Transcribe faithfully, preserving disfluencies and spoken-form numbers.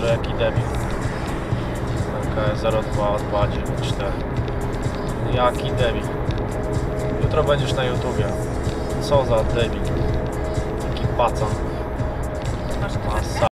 jaki debil. K zero dwa dwa dziewięć cztery. Jaki debil. Jutro będziesz na YouTubie. Co za debil. Taki pacan. Masz